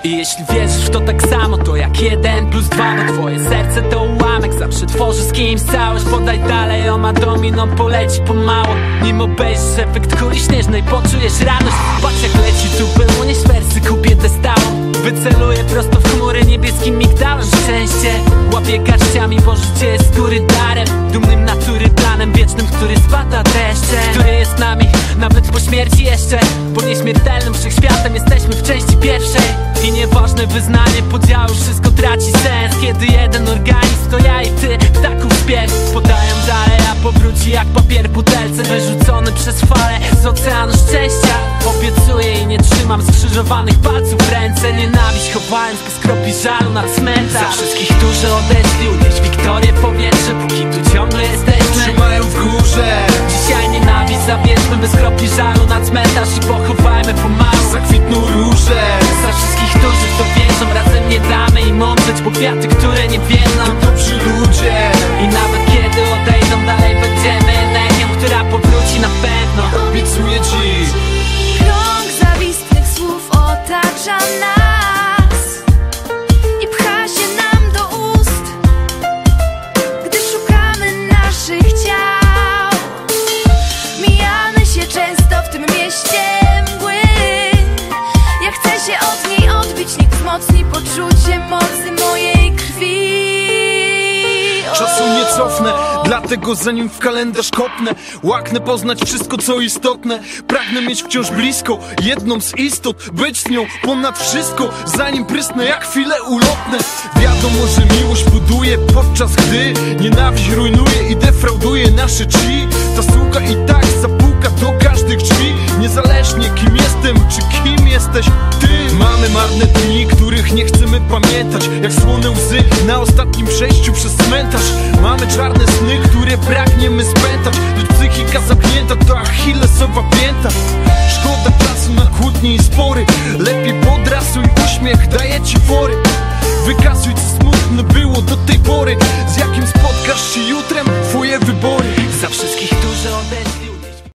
I jeśli wierzysz w to tak samo, to jak 1+2, no twoje serce to ułamek. Zawsze tworzy z kimś całość, podaj dalej, oma domino poleci pomału. Nim obejrzysz efekt kuli śnieżnej, poczujesz radość. Patrz jak leci tu, by unieść wersy kobietę stałą. Wyceluję prosto w chmury niebieskim migdałem. Szczęście łapie garściami, bo życie jest skóry darem. Dumnym natury planem wiecznym, który spada deszcze, który jest z nami nawet po śmierci jeszcze. Bo nieśmiertelnym wszechświatem jesteśmy w części pierwszej. I nieważne wyznanie podziału, wszystko traci sens, kiedy jeden organizm to ja i ty, ptaków śpiew. Podają dalej, a powróci jak papier w butelce, wyrzucony przez fale z oceanu szczęścia. Obiecuję i nie trzymam skrzyżowanych palców w ręce. Nienawiść chowając bez kropli żalu na cmentarz. Za wszystkich, którzy odeszli, unieść wiktorię w powietrze, póki tu ciągle jesteśmy. Trzymają w górze. Dzisiaj nienawiść zabierzmy bez kropli żalu na cmentarz i pochowajmy pomału. Zakwitną róże. Za wszystkich, którzy w to wierzą, razem nie damy im umrzeć, bo kwiaty, które nie wiedzą, To dobrzy ludzie. i nawet kiedy odejdą, dalej będziemy energią, która powróci na pewno. Obiecuję ci. Krąg zawistnych słów otacza nas i pcha się nam do ust, gdy szukamy naszych ciał. Mijamy się często w tym mieście mgły. Ja chcę się od niej odbić, niech wzmocni poczucie mocy mojej krwi. Czasu nie cofnę, dlatego zanim w kalendarz kopnę, łaknę poznać wszystko co istotne. Pragnę mieć wciąż blisko jedną z istot, być z nią ponad wszystko, zanim prysnę jak chwile ulotne. Wiadomo, że miłość buduje, podczas gdy nienawiść rujnuje i defrauduje nasze drzwi. Ta suka i tak zapuka do każdych drzwi, niezależnie kim jestem czy kim jesteś ty. Mamy marne dni, których nie chcemy pamiętać, jak słone łzy na ostatnim przejściu przez cmentarz. Mamy czarne sny, które pragniemy spętać, lecz psychika zamknięta to achillesowa pięta. Szkoda czasu na kłótnie i spory, lepiej podrasuj uśmiech, daje ci fory. Wykazuj co smutne było do tej pory, z jakim spotkasz się jutrem, twoje wybory. Za wszystkich, którzy odeszli,